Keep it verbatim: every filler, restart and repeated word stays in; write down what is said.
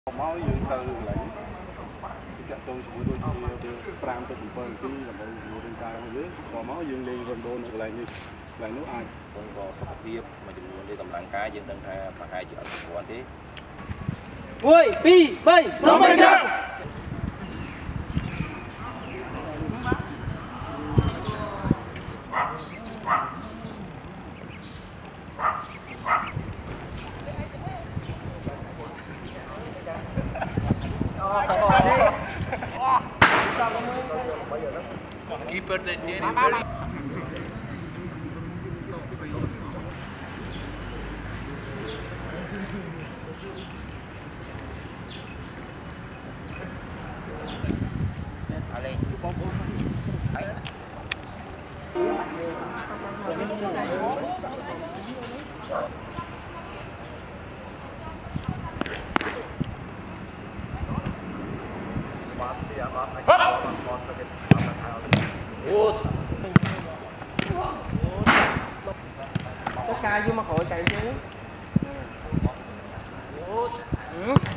máu dương từ lại chặt tôi xuống đôi chia pram tôi cũng phân xí là mọi người trên tay dưới còn máu dương liền gần đôi nữa lại như lại nước ai còn có sọc tiếp mà chúng muốn đi tầm làng cá dương đơn ra mà hai chợ của thế ui pi bay nó mới ra keeper that Jerry very cái vô mà khỏi chạy chứ.